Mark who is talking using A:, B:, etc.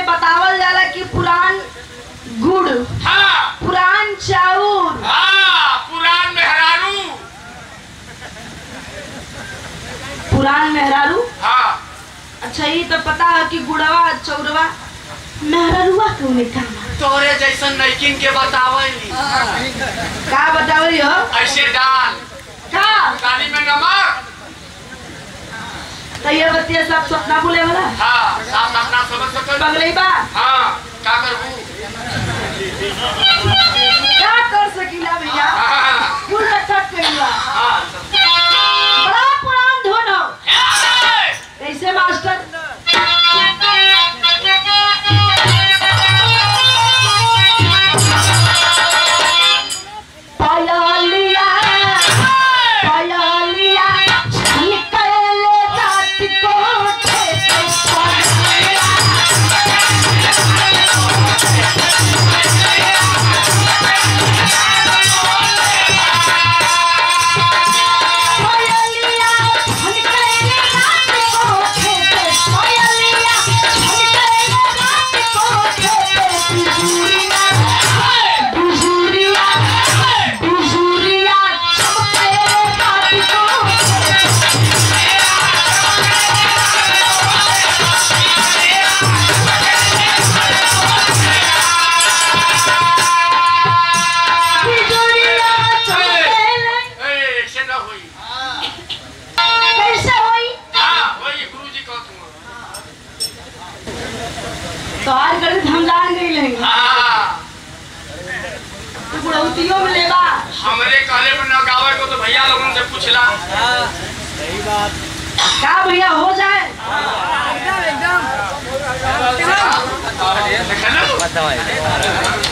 A: में बतावल जाला कि पुरान गुड़,
B: हाँ,
A: पुरान चाउर,
B: हाँ, पुरान मेहरारू,
A: पुरान मेहरारू।
B: हाँ।
A: अच्छा ये तो पता है कि गुड़वा चौरवा मेहरारूआ कौन काम है?
B: तोरे जैसन नैकिन के बतावली।
A: का बतावली हो?
B: ऐसे डाल
A: का
B: दाली में नमक।
A: तो ये बतिया सब सपना बोले वाला।
B: हाँ, साफ अपना समझ सकते।
A: पगली बा।
B: हाँ, क्या करबू?
A: क्या कर सकीला भैया?
B: हाँ,
A: फूल ठक कइला।
B: हाँ।
A: बड़ा पुरान धुन हो। कैसे मास्टर? पायलिया पायलिया निकले रात को तोहार गणित हम जान गई लेंगे। तू बुढ़ौतियों में लेबा।
B: हमरे कहले पर न गावे को तो भैया लोगन से पूछला।
C: सही बात।
A: क्या भैया हो जाए?
C: एकदम एकदम।
B: देखलो?